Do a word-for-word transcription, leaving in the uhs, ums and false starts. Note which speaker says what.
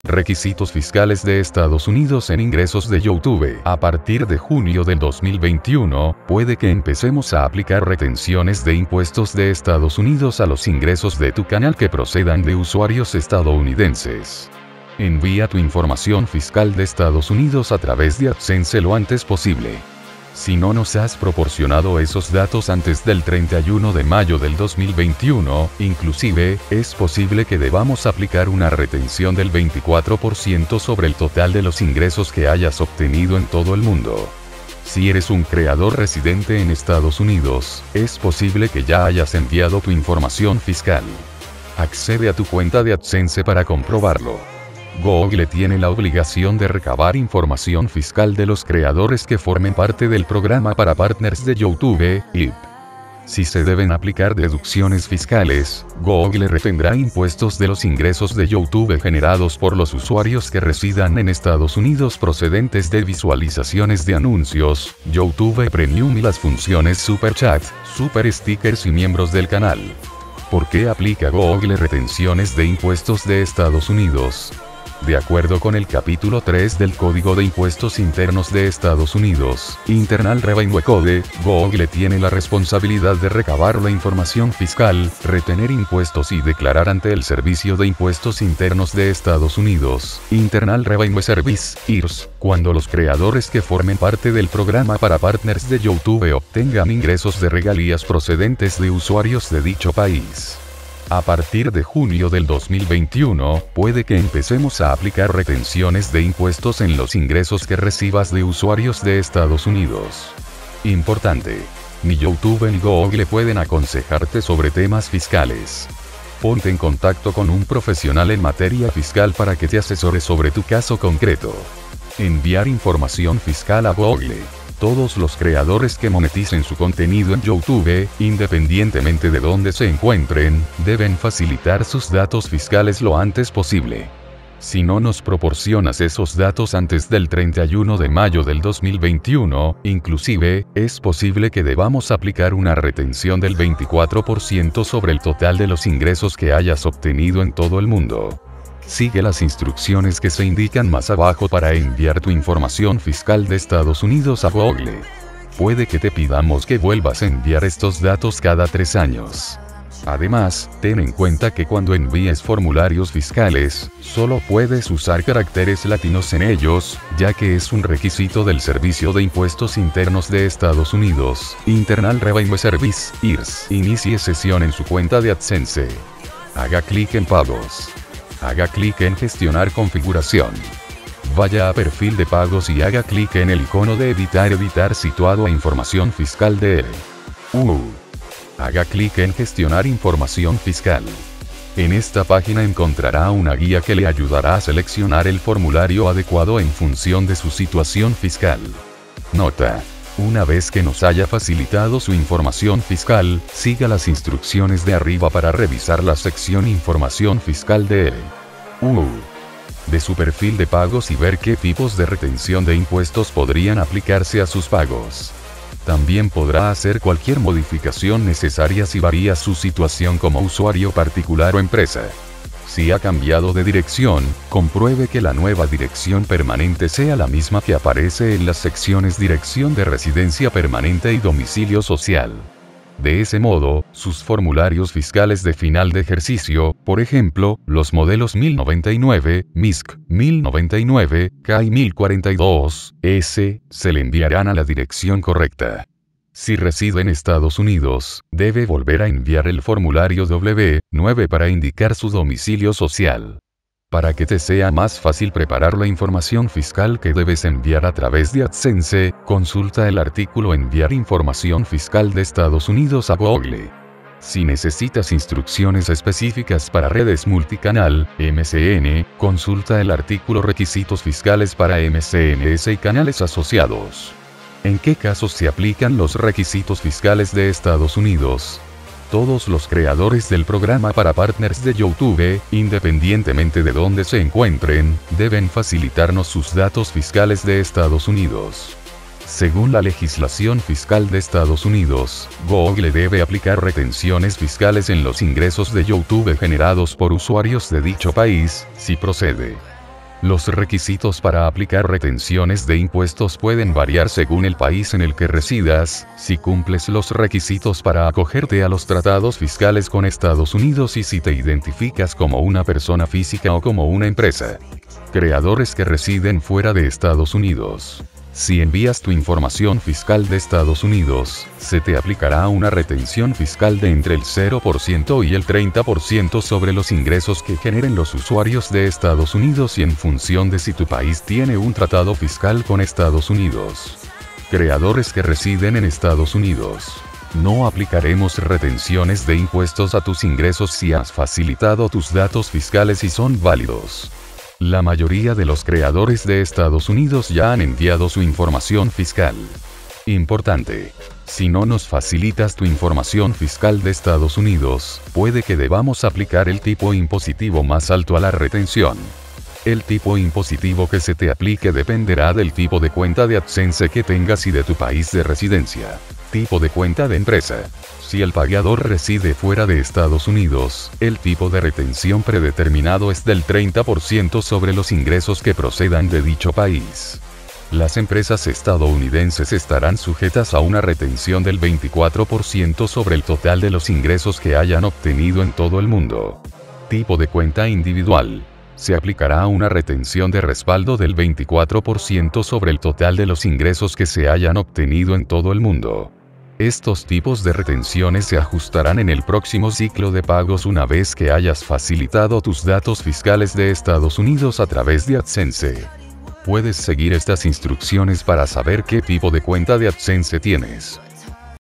Speaker 1: Requisitos fiscales de Estados Unidos en ingresos de YouTube. A partir de junio del dos mil veintiuno, puede que empecemos a aplicar retenciones de impuestos de Estados Unidos a los ingresos de tu canal que procedan de usuarios estadounidenses. Envía tu información fiscal de Estados Unidos a través de AdSense lo antes posible. Si no nos has proporcionado esos datos antes del treinta y uno de mayo del dos mil veintiuno, inclusive, es posible que debamos aplicar una retención del veinticuatro por ciento sobre el total de los ingresos que hayas obtenido en todo el mundo. Si eres un creador residente en Estados Unidos, es posible que ya hayas enviado tu información fiscal. Accede a tu cuenta de AdSense para comprobarlo. Google tiene la obligación de recabar información fiscal de los creadores que formen parte del programa para partners de YouTube, I P. Si se deben aplicar deducciones fiscales, Google retendrá impuestos de los ingresos de YouTube generados por los usuarios que residan en Estados Unidos procedentes de visualizaciones de anuncios, YouTube Premium y las funciones Super Chat, Super Stickers y miembros del canal. ¿Por qué aplica Google retenciones de impuestos de Estados Unidos? De acuerdo con el capítulo tres del Código de Impuestos Internos de Estados Unidos, Internal Revenue Code, Google tiene la responsabilidad de recabar la información fiscal, retener impuestos y declarar ante el Servicio de Impuestos Internos de Estados Unidos, Internal Revenue Service, I R S, cuando los creadores que formen parte del programa para partners de YouTube obtengan ingresos de regalías procedentes de usuarios de dicho país. A partir de junio del dos mil veintiuno, puede que empecemos a aplicar retenciones de impuestos en los ingresos que recibas de usuarios de Estados Unidos. Importante. Ni YouTube ni Google pueden aconsejarte sobre temas fiscales. Ponte en contacto con un profesional en materia fiscal para que te asesore sobre tu caso concreto. Enviar información fiscal a Google. Todos los creadores que moneticen su contenido en YouTube, independientemente de dónde se encuentren, deben facilitar sus datos fiscales lo antes posible. Si no nos proporcionas esos datos antes del treinta y uno de mayo del dos mil veintiuno, inclusive, es posible que debamos aplicar una retención del veinticuatro por ciento sobre el total de los ingresos que hayas obtenido en todo el mundo. Sigue las instrucciones que se indican más abajo para enviar tu información fiscal de Estados Unidos a Google. Puede que te pidamos que vuelvas a enviar estos datos cada tres años. Además, ten en cuenta que cuando envíes formularios fiscales, solo puedes usar caracteres latinos en ellos, ya que es un requisito del Servicio de Impuestos Internos de Estados Unidos, Internal Revenue Service, I R S. Inicie sesión en su cuenta de AdSense. Haga clic en Pagos. Haga clic en Gestionar configuración. Vaya a Perfil de pagos y haga clic en el icono de Editar Editar situado a Información fiscal de él. Uh. Haga clic en Gestionar información fiscal. En esta página encontrará una guía que le ayudará a seleccionar el formulario adecuado en función de su situación fiscal. Nota. Una vez que nos haya facilitado su información fiscal, siga las instrucciones de arriba para revisar la sección Información fiscal de él. Uh. De su perfil de pagos y ver qué tipos de retención de impuestos podrían aplicarse a sus pagos. También podrá hacer cualquier modificación necesaria si varía su situación como usuario particular o empresa. Si ha cambiado de dirección, compruebe que la nueva dirección permanente sea la misma que aparece en las secciones Dirección de Residencia Permanente y Domicilio Social. De ese modo, sus formularios fiscales de final de ejercicio, por ejemplo, los modelos mil noventa y nueve, M I S C, mil noventa y nueve, K y mil cuarenta y dos, S, se le enviarán a la dirección correcta. Si reside en Estados Unidos, debe volver a enviar el formulario W nueve para indicar su domicilio social. Para que te sea más fácil preparar la información fiscal que debes enviar a través de AdSense, consulta el artículo Enviar información fiscal de Estados Unidos a Google. Si necesitas instrucciones específicas para redes multicanal, M C N, consulta el artículo Requisitos fiscales para M C N S y canales asociados. ¿En qué casos se aplican los requisitos fiscales de Estados Unidos? Todos los creadores del programa para partners de YouTube, independientemente de dónde se encuentren, deben facilitarnos sus datos fiscales de Estados Unidos. Según la legislación fiscal de Estados Unidos, Google debe aplicar retenciones fiscales en los ingresos de YouTube generados por usuarios de dicho país, si procede. Los requisitos para aplicar retenciones de impuestos pueden variar según el país en el que residas. Si cumples los requisitos para acogerte a los tratados fiscales con Estados Unidos y si te identificas como una persona física o como una empresa. Creadores que residen fuera de Estados Unidos. Si envías tu información fiscal de Estados Unidos, se te aplicará una retención fiscal de entre el cero por ciento y el treinta por ciento sobre los ingresos que generen los usuarios de Estados Unidos y en función de si tu país tiene un tratado fiscal con Estados Unidos. Creadores que residen en Estados Unidos. No aplicaremos retenciones de impuestos a tus ingresos si has facilitado tus datos fiscales y son válidos. La mayoría de los creadores de Estados Unidos ya han enviado su información fiscal. Importante. Si no nos facilitas tu información fiscal de Estados Unidos, puede que debamos aplicar el tipo impositivo más alto a la retención. El tipo impositivo que se te aplique dependerá del tipo de cuenta de AdSense que tengas y de tu país de residencia. Tipo de cuenta de empresa. Si el pagador reside fuera de Estados Unidos, el tipo de retención predeterminado es del treinta por ciento sobre los ingresos que procedan de dicho país. Las empresas estadounidenses estarán sujetas a una retención del veinticuatro por ciento sobre el total de los ingresos que hayan obtenido en todo el mundo. Tipo de cuenta individual. Se aplicará una retención de respaldo del veinticuatro por ciento sobre el total de los ingresos que se hayan obtenido en todo el mundo. Estos tipos de retenciones se ajustarán en el próximo ciclo de pagos una vez que hayas facilitado tus datos fiscales de Estados Unidos a través de AdSense. Puedes seguir estas instrucciones para saber qué tipo de cuenta de AdSense tienes.